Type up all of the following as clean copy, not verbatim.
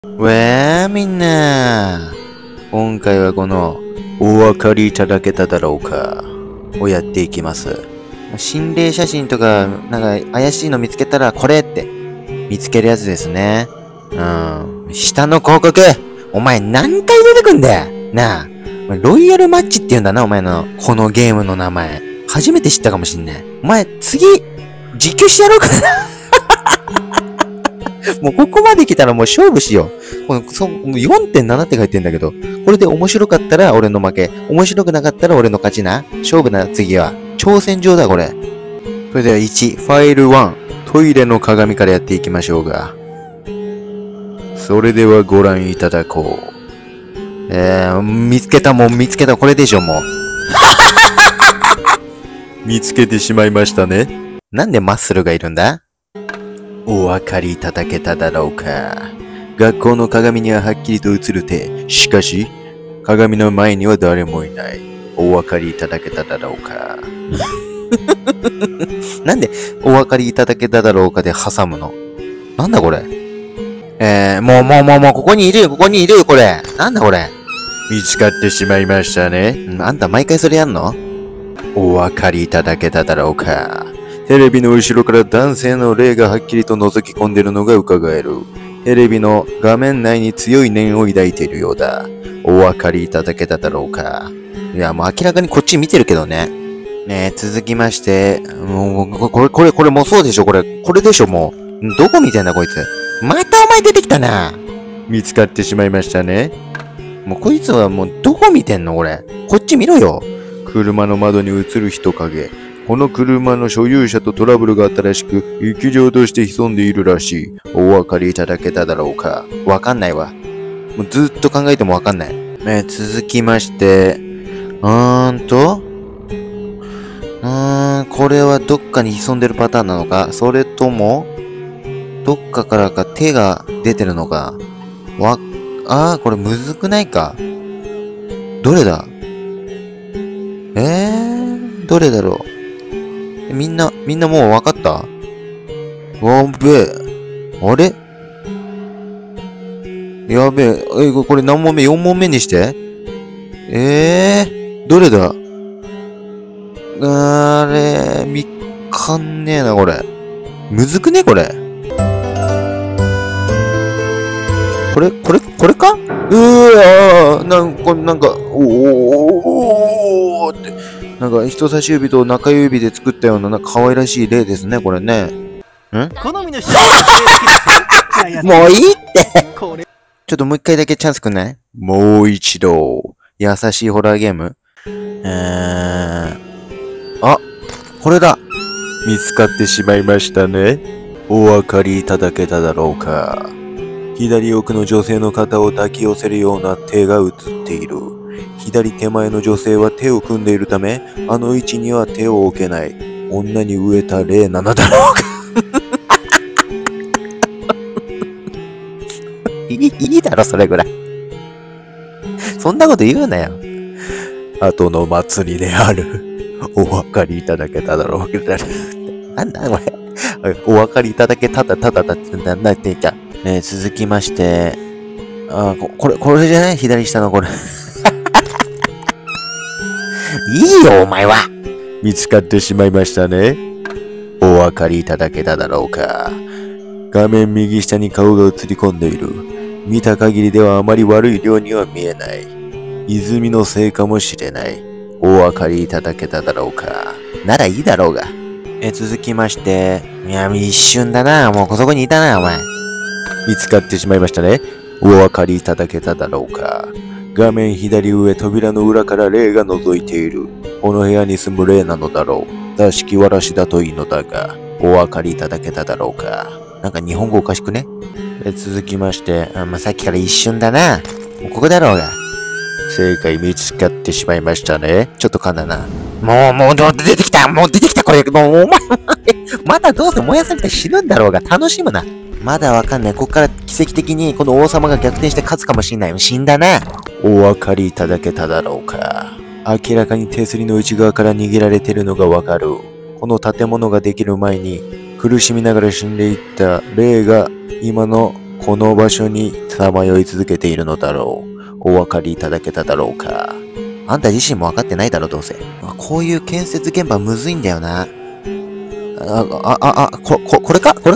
みんな。今回はこの、お分かりいただけただろうか、をやっていきます。心霊写真とか、なんか怪しいの見つけたらこれって見つけるやつですね。下の広告、お前何回出てくんだよなあ。ロイヤルマッチって言うんだな、お前の、このゲームの名前。初めて知ったかもしんない。お前、次、実況してやろうかな。もうここまで来たらもう勝負しよう。4.7 って書いてんだけど、これで面白かったら俺の負け、面白くなかったら俺の勝ちな。勝負な、次は。挑戦状だ、これ。それでは1、ファイル1、トイレの鏡からやっていきましょうが。それではご覧いただこう。見つけた、これでしょ、もう。見つけてしまいましたね。なんでマッスルがいるんだ？お分かりいただけただろうか。学校の鏡にははっきりと映る手。しかし、鏡の前には誰もいない。お分かりいただけただろうか。なんで、お分かりいただけただろうかで挟むの？なんだこれ。もう、ここにいるよ、これ。なんだこれ。見つかってしまいましたね。あんた毎回それやんの？お分かりいただけただろうか。テレビの後ろから男性の霊がはっきりと覗き込んでいるのが伺える。テレビの画面内に強い念を抱いているようだ。お分かりいただけただろうか。いや、もう明らかにこっち見てるけどね。続きまして、もう、これもうそうでしょ、これでしょ、もう。どこ見てんだ、こいつ。またお前出てきたな。見つかってしまいましたね。もうこいつはもうどこ見てんの、これ。こっち見ろよ。車の窓に映る人影。この車の所有者とトラブルがあったらしく、雪上として潜んでいるらしい。お分かりいただけただろうか。わかんないわ。もうずっと考えてもわかんない。続きまして、これはどっかに潜んでるパターンなのか、それとも、どっかからか手が出てるのか。これむずくないか。どれだ？どれだろう。みんなもうわかった？やべえ。あれ？やべえ。これ何問目？ 4 問目にして？どれだ？見かんねえな、これ。むずくね、これ。これか？なんか、おーって。なんか人差し指と中指で作ったような可愛らしい例ですね、これね。好みのもういいって。ちょっともう一回だけチャンスくんない？もう一度。優しいホラーゲーム。これだ。見つかってしまいましたね。お分かりいただけただろうか。左奥の女性の肩を抱き寄せるような手が映っている。左手前の女性は手を組んでいるため、あの位置には手を置けない。女に飢えた霊なのだろうか。いいだろ、それぐらい。そんなこと言うなよ。後の祭りである。お分かりいただけただろうか。なんだこれ。お分かりいただけただってなんだって言っちゃう。続きまして。これじゃない？左下のこれ。いいよ、お前は。見つかってしまいましたね。お分かりいただけただろうか。画面右下に顔が映り込んでいる。見た限りではあまり悪いようには見えない。泉のせいかもしれない。お分かりいただけただろうか。ならいいだろうが。続きまして。いや、一瞬だな。もうそこにいたな、お前。見つかってしまいましたね。お分かりいただけただろうか。画面左上、扉の裏から霊が覗いている。この部屋に住む霊なのだろう。座敷わらしだといいのだが、お分かりいただけただろうか。なんか日本語おかしくね？続きまして、さっきから一瞬だな。もうここだろうが。正解見つかってしまいましたね。ちょっと噛んだな。もう出てきた、これ。もうお前、まだどうせ燃やされて死ぬんだろうが、楽しむな。まだわかんない。こっから奇跡的にこの王様が逆転して勝つかもしんない。死んだな。お分かりいただけただろうか。明らかに手すりの内側から逃げられてるのがわかる。この建物ができる前に苦しみながら死んでいった霊が今のこの場所にさまよい続けているのだろう。お分かりいただけただろうか。あんた自身も分かってないだろ、どうせ。こういう建設現場むずいんだよな。これかもう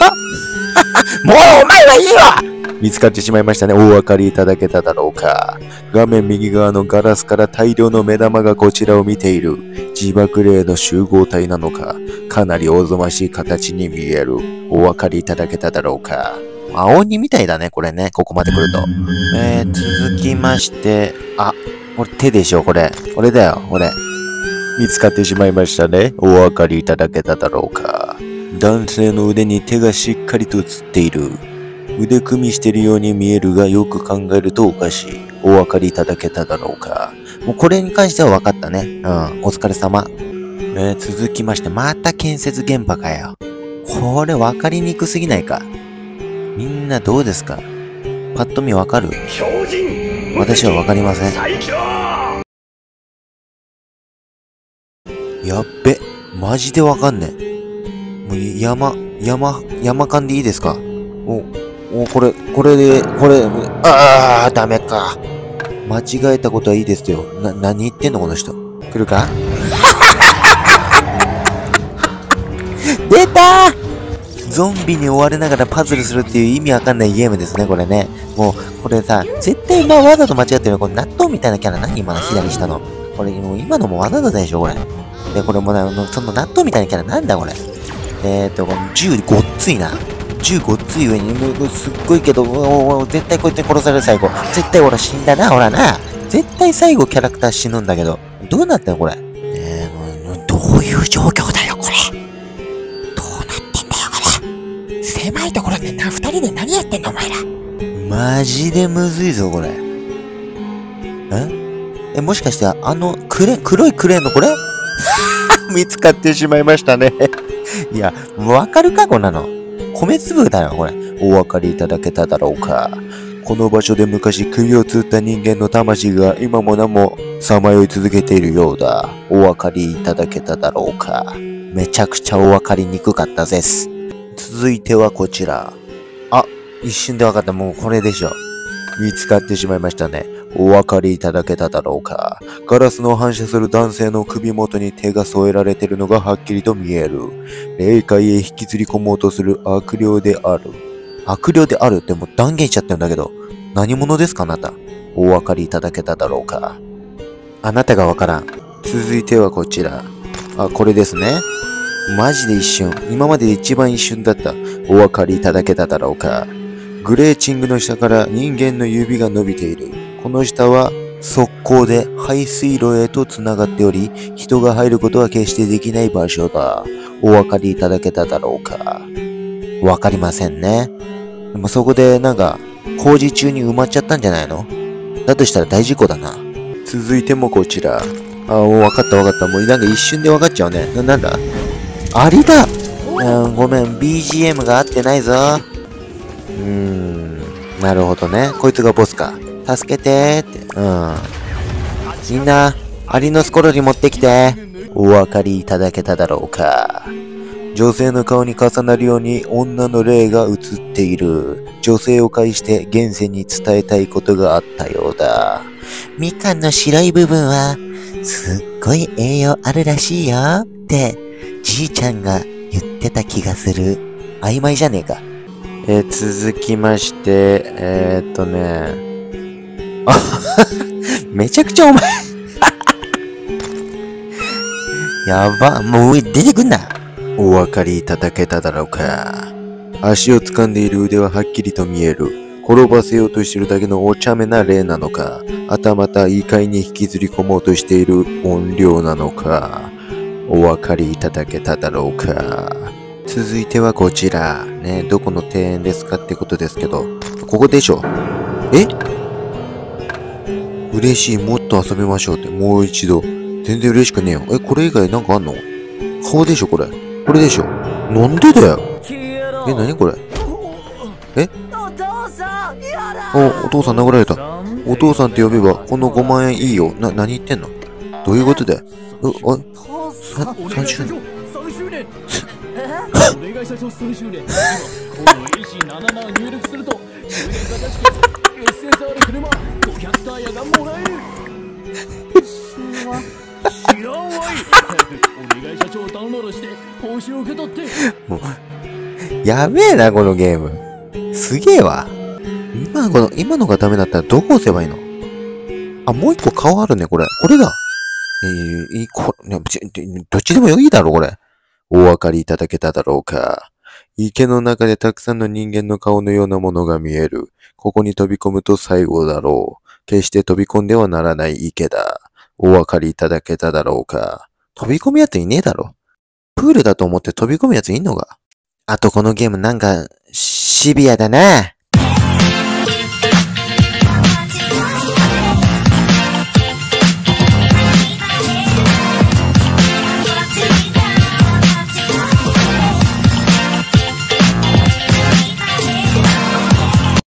お前はいいわ見つかってしまいましたね。お分かりいただけただろうか。画面右側のガラスから大量の目玉がこちらを見ている。自爆霊の集合体なのか。かなりおぞましい形に見える。お分かりいただけただろうか。青鬼みたいだね、これね。ここまで来ると。続きまして、これ手でしょ、これ。これだよ、これ。見つかってしまいましたね。お分かりいただけただろうか。男性の腕に手がしっかりと映っている。腕組みしているように見えるが、よく考えるとおかしい。お分かりいただけただろうか。もうこれに関しては分かったね。お疲れ様。続きまして、また建設現場かよ。これ分かりにくすぎないか。みんなどうですか？パッと見分かる？私は分かりません。やっべ。マジで分かんねえ。もう山間でいいですか？これ、ダメか。間違えたことはいいですよ。何言ってんのこの人。来るか出たゾンビに追われながらパズルするっていう意味わかんないゲームですね、これね。もう、これさ、絶対わざと間違ってるよ。これ納豆みたいなキャラ何今の左下の。これ、もう今のもわざとでしょ、これ。で、これもその納豆みたいなキャラなんだ、これ。この銃ごっついな。銃ごっつい上に、すっごいけど、絶対こいつに殺される最後。絶対俺死んだな、ほらな。絶対最後キャラクター死ぬんだけど。どうなってんのこれ。どういう状況だよ、これ。どうなってんだよ、これ。狭いところで二人で何やってんの、お前ら。マジでむずいぞ、これ。もしかして、黒いクレーンのこれ見つかってしまいましたね。いや、わかるか、こんなの。米粒だよ、これ。お分かりいただけただろうか。この場所で昔首を吊った人間の魂が今もなもさまよい続けているようだ。お分かりいただけただろうか。めちゃくちゃお分かりにくかったです。続いてはこちら。一瞬で分かった。もうこれでしょ。見つかってしまいましたね。お分かりいただけただろうか。ガラスの反射する男性の首元に手が添えられているのがはっきりと見える。霊界へ引きずり込もうとする悪霊である。悪霊であるってもう断言しちゃってるんだけど。何者ですかあなた。お分かりいただけただろうか。あなたがわからん。続いてはこちら。これですね。マジで一瞬。今までで一番一瞬だった。お分かりいただけただろうか。グレーチングの下から人間の指が伸びている。この下は側溝で排水路へとつながっており、人が入ることは決してできない場所だ。お分かりいただけただろうか。わかりませんね。でもそこで工事中に埋まっちゃったんじゃないの？だとしたら大事故だな。続いてもこちら。もうわかった。もう一瞬でわかっちゃうね。なんだ？アリだ！ごめん、BGM が合ってないぞ。なるほどね。こいつがボスか。助けてーって。みんな、アリのスコロリ持ってきて。お分かりいただけただろうか。女性の顔に重なるように女の霊が映っている。女性を介して現世に伝えたいことがあったようだ。みかんの白い部分は、すっごい栄養あるらしいよって、じいちゃんが言ってた気がする。曖昧じゃねえか。続きまして、めちゃくちゃお前やば、もう出てくんな。お分かりいただけただろうか。足を掴んでいる腕ははっきりと見える。転ばせようとしているだけのお茶目な霊なのか、はたまた異界に引きずり込もうとしている怨霊なのか、お分かりいただけただろうか。続いてはこちら。ね、どこの庭園ですかってことですけど、ここでしょ。嬉しい、もっと遊びましょうって、もう一度。全然嬉しくねえよ。これ以外なんかあんの？顔でしょ、これ。これでしょ。なんでだよ。何これ。お父さん殴られた。お父さんって呼べば、この5万円いいよ。何言ってんの？どういうことだよ。30年。 会社数週年、今、コード AC77 を入力すると、周年型式 SSR 車500タイヤがもらえる。知らんわい。早くお願い社長をダウンロードして、報酬を受け取って。 もう、やべえな、このゲーム。すげえわ。今のがダメだったらどこ押せばいいの？あ、もう一個顔あるね、これ。これだ。どっちでもいいだろ、これ。お分かりいただけただろうか。池の中でたくさんの人間の顔のようなものが見える。ここに飛び込むと最後だろう。決して飛び込んではならない池だ。お分かりいただけただろうか。飛び込むやついねえだろ。プールだと思って飛び込むやついんのか。あとこのゲームなんか、シビアだな。